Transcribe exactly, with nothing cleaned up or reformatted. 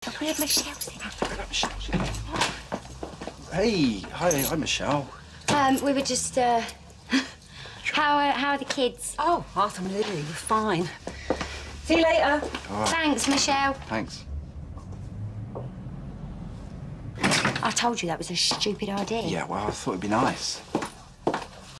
Look where Michelle's in. Hey, hi, hi, Michelle. Um, we were just, uh... how, are, how are the kids? Oh, Arthur and Lily, we're fine. See you later. Right. Thanks, Michelle. Thanks. I told you that was a stupid idea. Yeah, well, I thought it'd be nice.